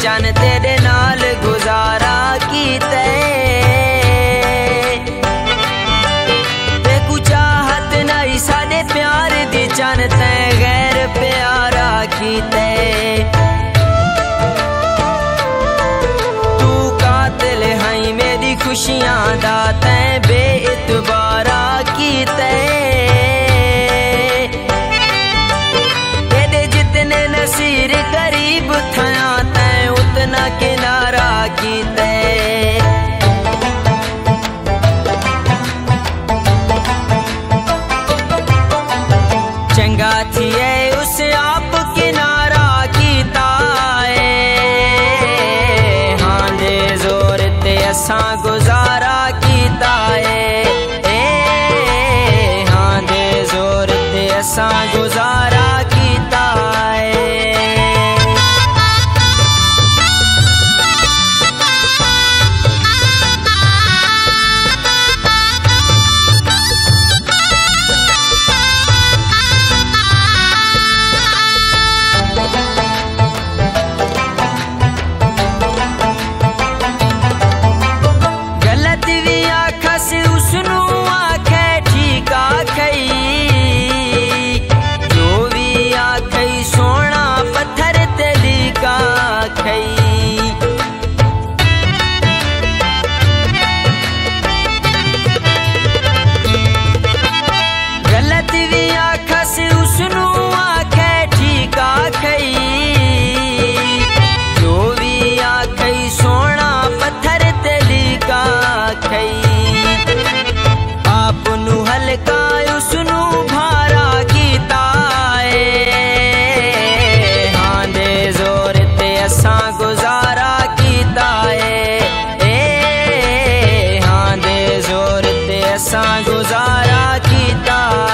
चन तेरे नाल गुजारा कीते ते कु चाहत नहीं साडे प्यार दी चन ते गैर प्यारा कीते तू कातिल है मेरी खुशियां दा ते बेइतबारा कीते नसीर करीब थया तैं उतना किनारा कीते चंगा थिए उस आप किनारा कीता हाँ दे जोर ते असां गुजारा कीता हाँ दे जोर ते असां गुजारा कीता गुजारा कीता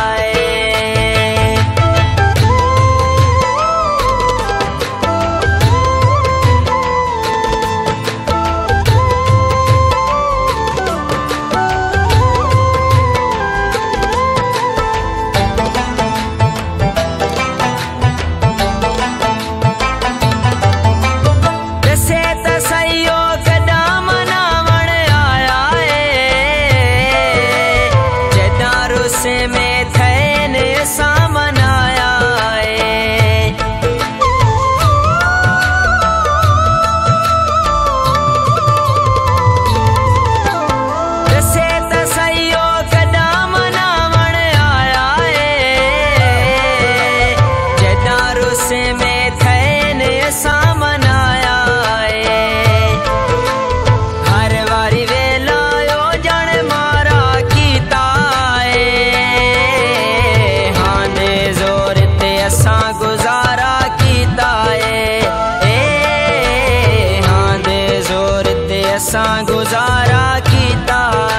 गुजारा कीता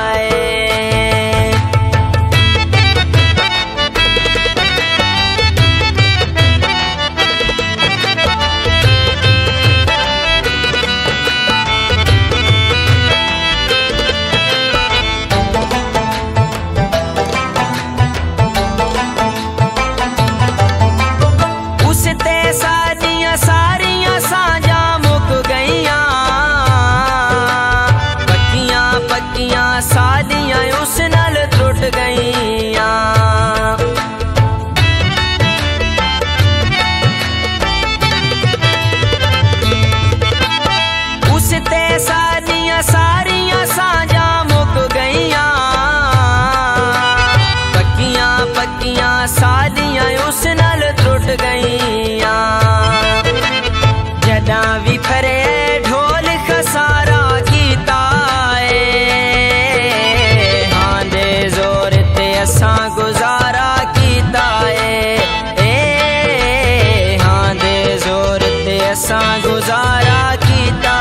उसते सारियां सारियां साजा मुक गईयां सादियां उस नाल टुट गईयां उस ते सादियां सारियां साजा मुक गईयां पक्कियां पक्कियां सादियां उस नाल टुट गईयां जदा भी फरे ढोल खसारा कीता असां गुजारा कीता हाँ दे जोर ते असां गुजारा कीता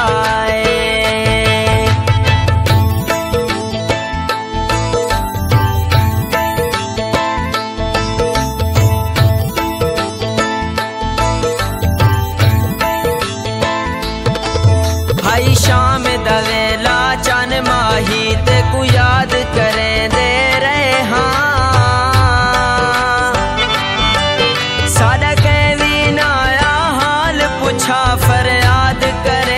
भाई शाम दवेला चन माही ते को याद करें दे रहे हाँ सादा कहवी ना आया हाल पूछा फरियाद करे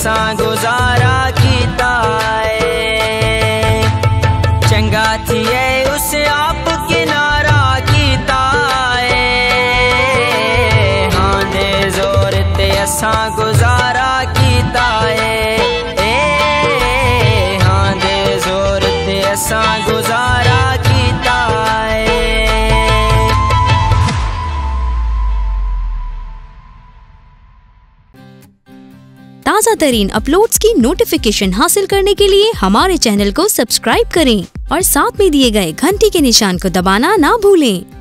असा गुजारा कीता है। चंगा थिए उस आप किनारा कीता है। हाँ दे जोर ते असा गुजारा कीता है। हाँ दे जोर ते असा गुजारा कीता है। ताज़ा तरीन अपलोड्स की नोटिफिकेशन हासिल करने के लिए हमारे चैनल को सब्सक्राइब करें और साथ में दिए गए घंटी के निशान को दबाना ना भूलें।